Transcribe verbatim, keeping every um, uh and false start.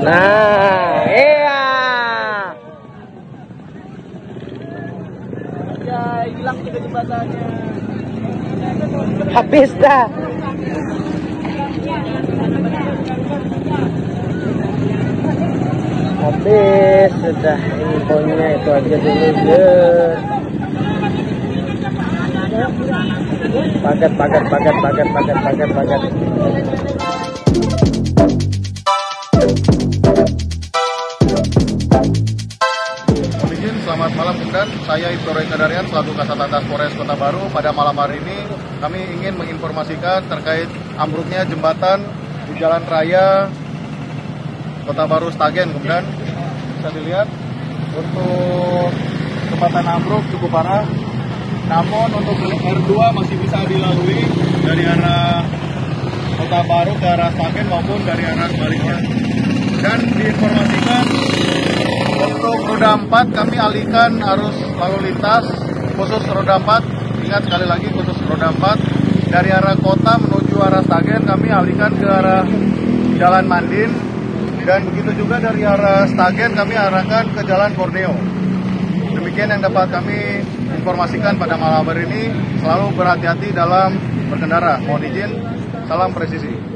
Nah, iya. Ya, hilang juga jembatannya. Habis dah. Habis sudah, infonya itu aja dulu ya. Paket, paket, paket, paket, paket, paket, paket. Izin, selamat malam Komandan. Saya Ibtu Roy Kadarian selaku Kasatlantas Polres Kota Baru. Pada malam hari ini kami ingin menginformasikan terkait ambruknya jembatan di Jalan Raya Kota Baru Stagen, Komandan. Bisa dilihat untuk jembatan ambruk cukup parah. Namun untuk R dua masih bisa dilalui dari arah Kota Baru ke arah Stagen maupun dari arah sebaliknya. Dan diinformasikan untuk roda empat kami alihkan arus lalu lintas khusus roda empat. Ingat sekali lagi khusus roda empat dari arah kota menuju arah Stagen kami alihkan ke arah Jalan Mandin, dan begitu juga dari arah Stagen kami arahkan ke Jalan Borneo. Demikian yang dapat kami informasikan pada malam hari ini. Selalu berhati-hati dalam berkendara. Mohon izin, salam presisi.